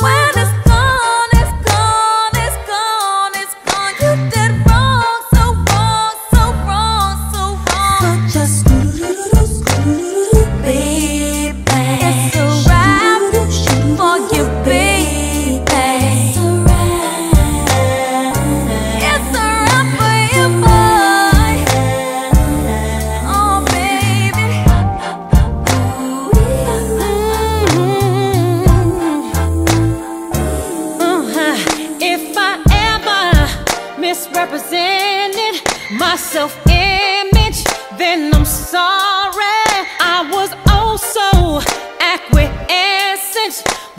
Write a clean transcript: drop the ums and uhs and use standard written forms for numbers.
When it's gone, it's gone, it's gone, it's gone. You did wrong, so wrong, so wrong, so wrong. So just baby, it's a wrap for you, baby. It's a wrap. It's a wrap for you, boy. Oh, baby. If I ever misrepresented my self-image, then I'm sorry. I was oh so acquiescent